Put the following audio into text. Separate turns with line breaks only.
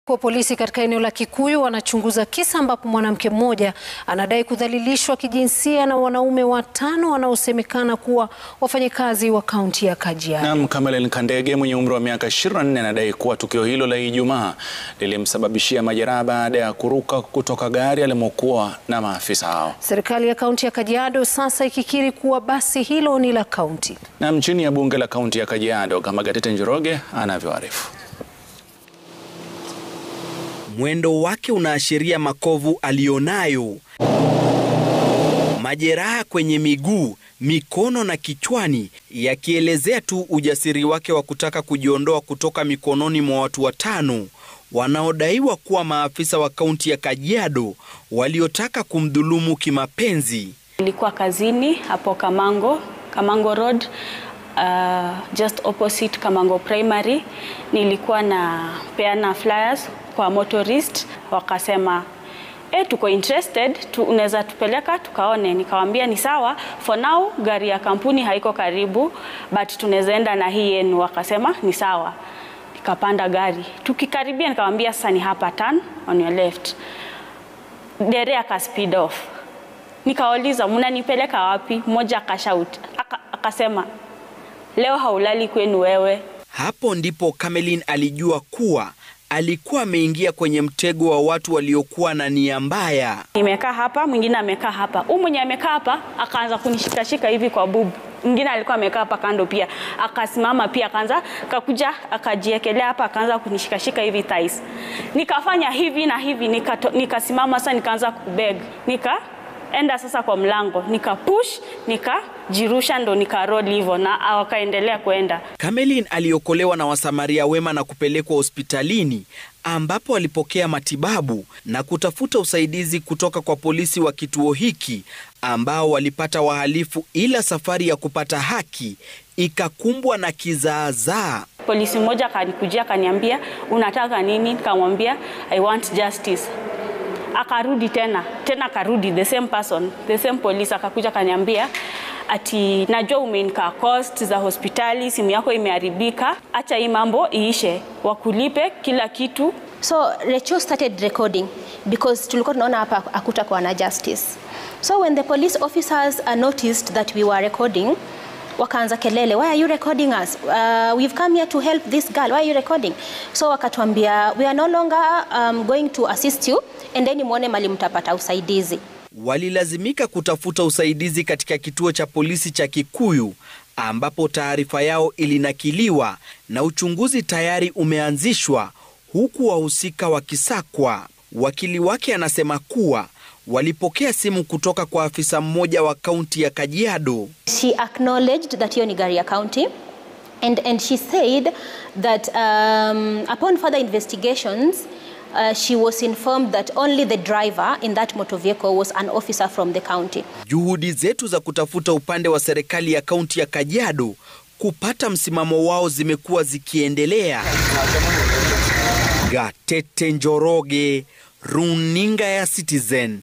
Polisi katika eneo la Kikuyu wanachunguza kisa ambapo mwanamke mmoja anadai kudhalilishwa kijinsia na wanaume watano wanaosemekana kuwa wafanyikazi wa kaunti ya Kajiado.
Cameline Kandege mwenye umri wa miaka 24 anadai kuwa tukio hilo la Ijumaa lililimsababishia majeraha baada ya kuruka kutoka gari alimokuwa na maafisa hao.
Serikali ya kaunti ya Kajiado sasa ikikiri kuwa basi hilo ni la kaunti.
Chini ya bunge la kaunti ya Kajiado, kama Njoroge anavyoarifu.
Mwendo wake unaashiria makovu alionayo, majeraha kwenye miguu, mikono na kichwani, yakielezea tu ujasiri wake wa kutaka kujiondoa kutoka mikononi mwa watu watano wanaodaiwa kuwa maafisa wa kaunti ya Kajiado waliotaka kumdhulumu kimapenzi.
Nilikuwa kazini hapo Kamango Road, just opposite Kamango Primary. Nilikuwa na peana flyers kwa motorist, wakasema tuko interested, unaweza tupeleka tukaone. Nikamwambia ni sawa, for now gari ya kampuni haiko karibu, but tunaweza enda na hii yenu. Wakasema ni sawa. Nikapanda gari, tukikaribia nikamwambia sasa ni hapa, turn on your left. Dere aka speed off. Nikauliza mnanipeleka wapi? Mmoja akashout, akasema leo haulali kwenu wewe.
Hapo ndipo Cameline alijua kuwa alikuwa ameingia kwenye mtego wa watu waliokuwa na nia mbaya.
Nimekaa hapa, mwingine amekaa hapa. Huyu mwenye amekaa hapa akaanza kunishikashika hivi kwa bubu. Mwingine alikuwa amekaa hapa kando pia, akasimama pia akakuja akajiekelea hapa, akaanza kunishikashika hivi thighs. Nikafanya hivi na hivi, nikasimama sasa, nikaanza kubeg. Enda sasa kwa mlango, nikapush, nikajirusha, ndo nikaroll hivyo na wakaendelea kuenda.
Cameline aliokolewa na wasamaria wema na kupelekwa hospitalini ambapo alipokea matibabu na kutafuta usaidizi kutoka kwa polisi wa kituo hiki ambao walipata wahalifu, ila safari ya kupata haki ikakumbwa na kizaazaa.
Polisi mmoja akanikujia akaniambia unataka nini? Nikamwambia I want justice. Akarudi tena akarudi, the same person, the same police akakuja kaniambia ati najua umeinka cost za hospitali, simu yako imeharibika, acha hii mambo iishe, wakulipe kila kitu.
So Rachel started recording because tulikuwa tunaona hapa hakutakuwa na justice. So when the police officers noticed that we were recording, wakaanza kelele, why are you recording us? We've come here to help this girl, why are you recording? So wakatuambia we are no longer going to assist you, and then muone mali mtapata usaidizi.
Walilazimika kutafuta usaidizi katika kituo cha polisi cha Kikuyu ambapo taarifa yao ilinakiliwa na uchunguzi tayari umeanzishwa, huku wahusika wakisakwa. Wakili wake anasema kuwa walipokea simu kutoka kwa afisa mmoja wa kaunti ya Kajiado.
She acknowledged that hiyo ni gari ya county, and she said that upon further investigations she was informed that only the driver in that motor vehicle was an officer from the county. Juhudi zetu za kutafuta upande wa serikali ya kaunti ya Kajiado kupata msimamo wao zimekuwa zikiendelea. Njoroge, runinga ya Citizen.